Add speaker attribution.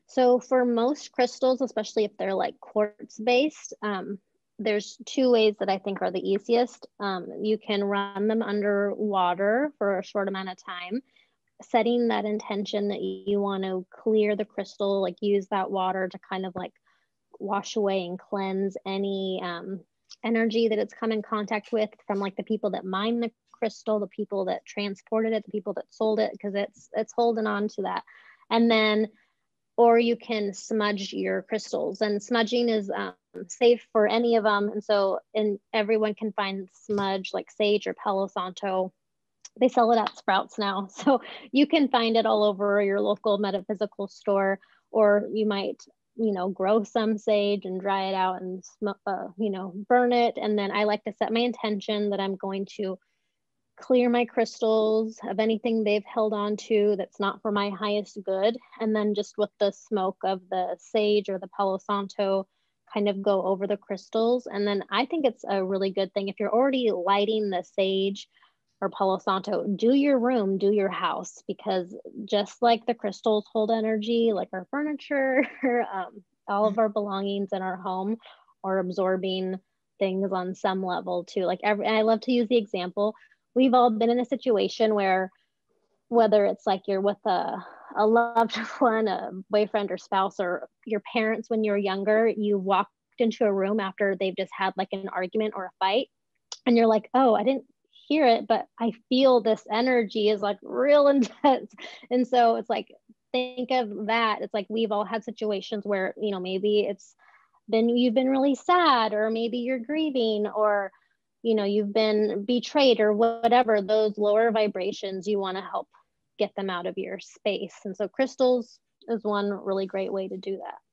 Speaker 1: So for most crystals, especially if they're like quartz based, there's two ways that I think are the easiest. You can run them under water for a short amount of time, setting that intention that you want to clear the crystal, like use that water to kind of like wash away and cleanse any energy that it's come in contact with from like the people that mine the crystal, the people that transported it, the people that sold it, because it's holding on to that. And then or you can smudge your crystals, and smudging is safe for any of them. And so, and everyone can find smudge like sage or Palo Santo. They sell it at Sprouts now. So you can find it all over your local metaphysical store, or you might, grow some sage and dry it out and, burn it. And then I like to set my intention that I'm going to clear my crystals of anything they've held on to that's not for my highest good. And then just with the smoke of the sage or the Palo Santo, kind of go over the crystals. And then I think it's a really good thing if you're already lighting the sage or Palo Santo, do your room, do your house, because just like the crystals hold energy, like our furniture, all of our belongings in our home are absorbing things on some level too. Like I love to use the example, we've all been in a situation where whether it's like you're with a loved one, a boyfriend or spouse, or your parents when you're younger, you walked into a room after they've just had like an argument or a fight, and you're like, oh, I didn't hear it, but I feel this energy is like real intense. And so it's like, think of that. It's like we've all had situations where, maybe you've been really sad, or maybe you're grieving, or you've been betrayed, or whatever. Those lower vibrations, you want to help get them out of your space. And so crystals is one really great way to do that.